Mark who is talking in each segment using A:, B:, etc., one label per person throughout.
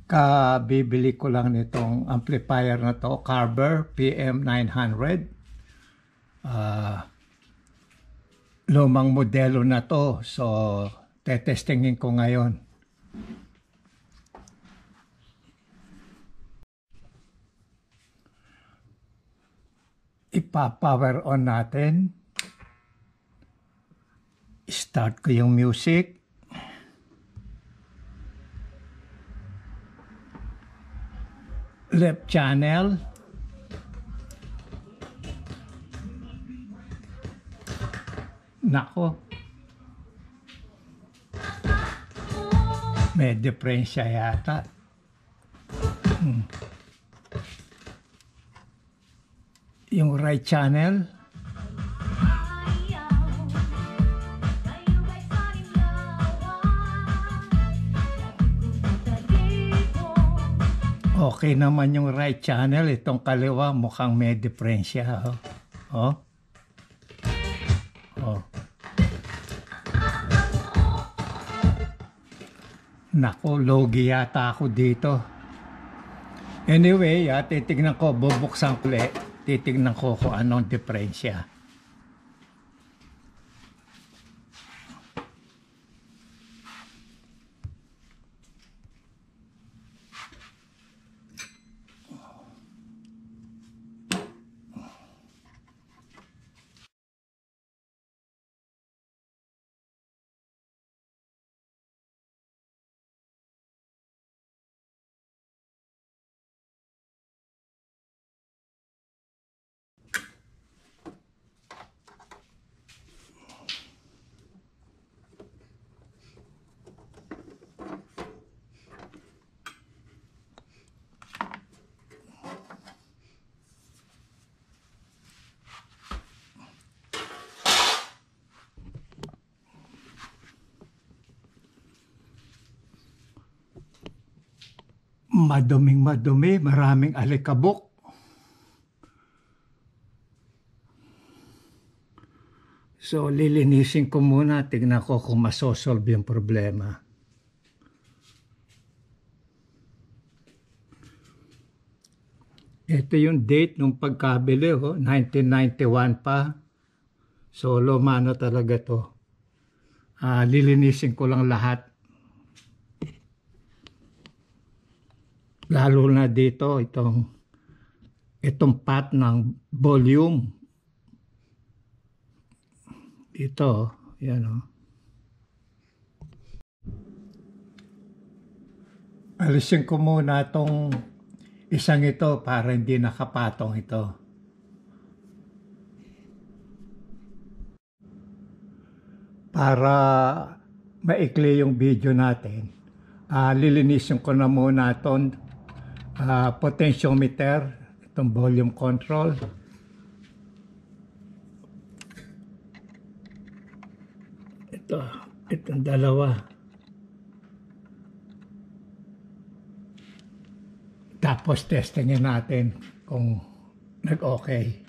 A: Kabibili ko lang nitong amplifier na to, Carver PM900. Lumang modelo na to, so tetestingin ko ngayon. Ipa-power on natin. Start ko yung music. Left channel. Nako. May diferensya yata. Yung right channel. Okay naman yung right channel. Itong kaliwa mukhang may diferensya. Oh. Naku, logi yata ako dito. Anyway, titignan ko, bubuksan ko ulit. Titignan ko kung anong diferensya. Maduming madumi, maraming alikabok. So, lilinisin ko muna, tignan ko kung masosolve yung problema. Ito yung date ng pagkabili, 1991 pa. So, lumano talaga to. Lilinisin ko lang lahat. Lalo na dito, itong pat ng volume. Ito, yan o. Alisin ko muna itong isang ito para hindi nakapatong ito. Para maikli yung video natin, lilinisin ko na muna itong potentiometer, itong volume control. Itong dalawa. Tapos testingin natin kung nag-okay.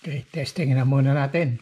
A: Okay, testing na muna natin.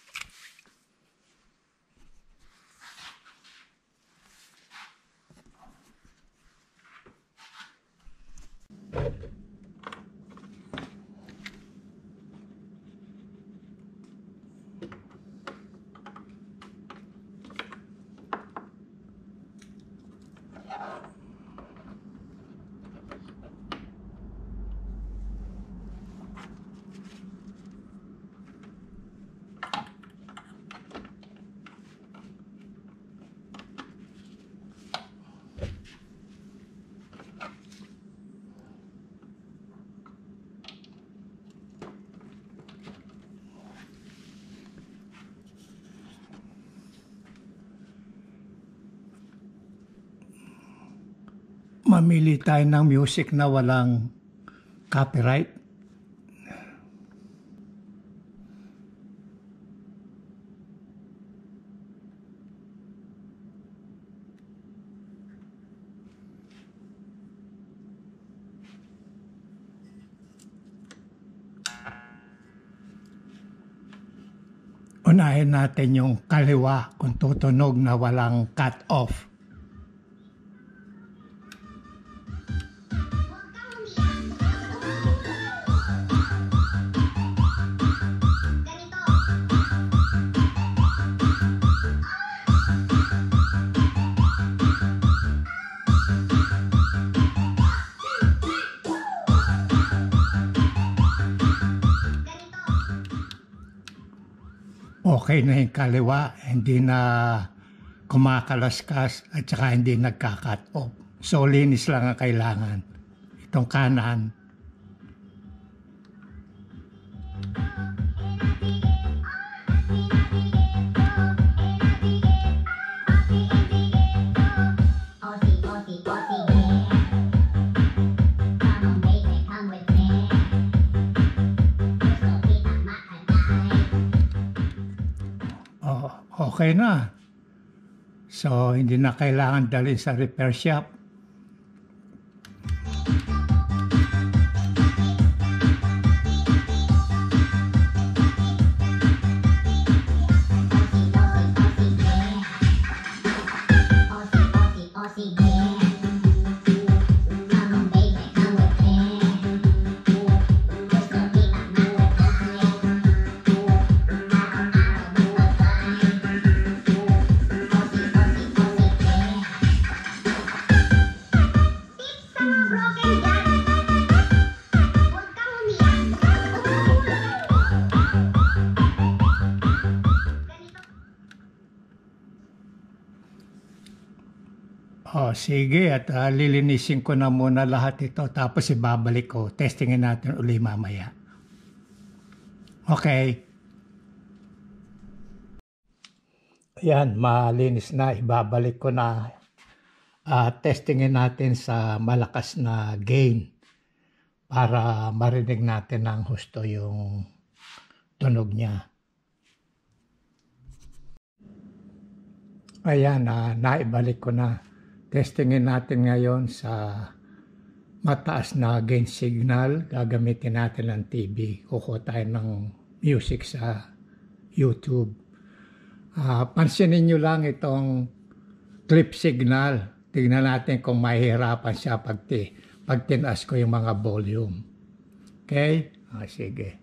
A: Mamili tayo ng music na walang copyright. Unahin natin yung kaliwa kung tutunog na walang cut off. Okay na yung kaliwa, hindi na kumakalaskas at saka hindi nagka-cut off. So, linis lang ang kailangan. Itong kanan, okay na. So, hindi na kailangan dalhin sa repair shop. Sige, at lilinisin ko na muna lahat ito tapos ibabalik ko. Testingin natin uli mamaya. Okay. Ayan, malinis na. Ibabalik ko na. Testingin natin sa malakas na gain para marinig natin ng husto yung tunog niya. Ayan, naibalik ko na. Testingin natin ngayon sa mataas na gain signal. Gagamitin natin ng TV. Kukuha tayo ng music sa YouTube. Pansinin nyo lang itong clip signal. Tignan natin kung mahihirapan siya pag tinaas ko yung mga volume. Okay? Sige.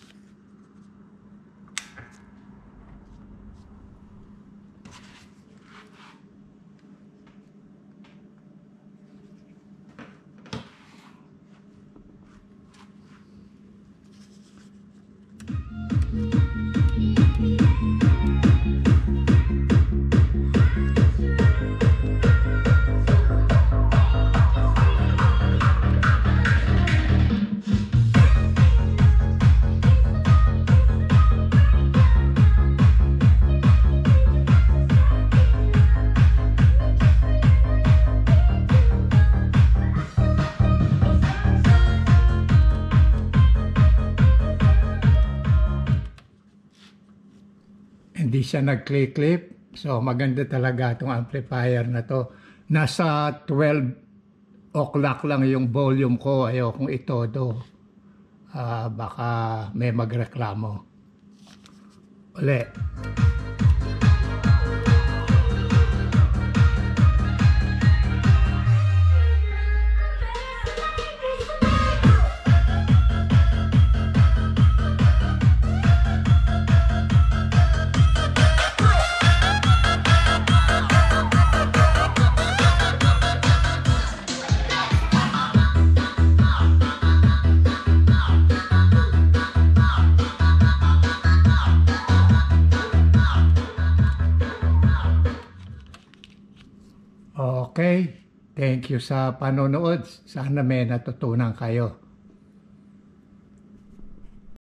A: Hindi siya nag-clip. So maganda talaga itong amplifier na to. Nasa 12 o'clock lang yung volume ko. Ayaw kong itodo. baka may magreklamo. Uli. Okay, thank you sa panonood. Sana may natutunan kayo.